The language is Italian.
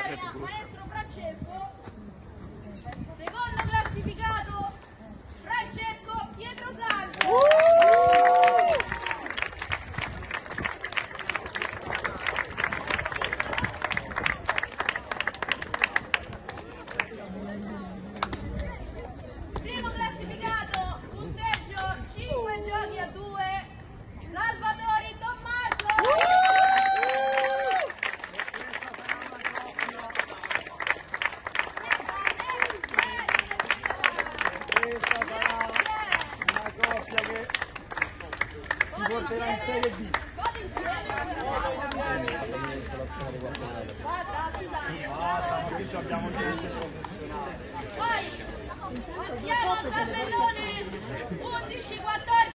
maestro Francesco. Secondo classificato Francesco Pietrosanto. Primo classificato, punteggio 5 giochi a 2, Salvatori Tommaso. Questa sarà una coppia che ci porterà in Serie B. Ma qui abbiamo gente professionale. Poi passiamo al tabellone 11-14.